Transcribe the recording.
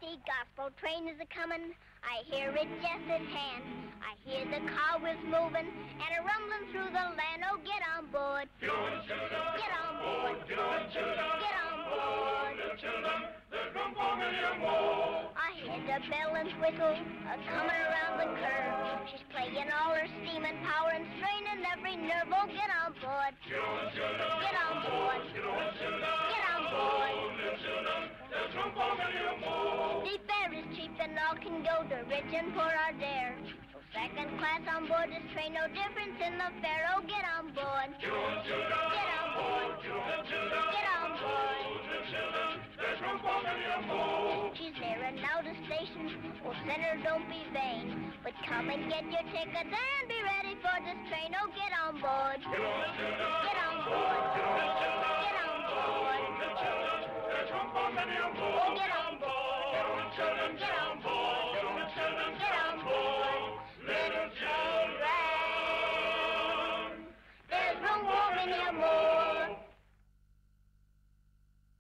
mighty gospel train is a-comin'. I hear it just at hand. I hear the car wheels moving and a rumbling through the land. Oh, get on board. Get on board. Get on board. There's room for many a more. I hear the bell and whistle coming around the curve. She's playing all her steam and power and straining every nerve. Oh, get on board. Get on board. Get on board. There's room for many a more. The fare is cheap and all can go to rich and poor are there. So second class on board this train, no difference in the fare. Oh, get on board. Get on board. Get on board. There's room for many a more. She's nearing out the station. Oh, sinner, don't be vain, but come and get your tickets and be ready for this train. Oh, get on board. Get on board. Get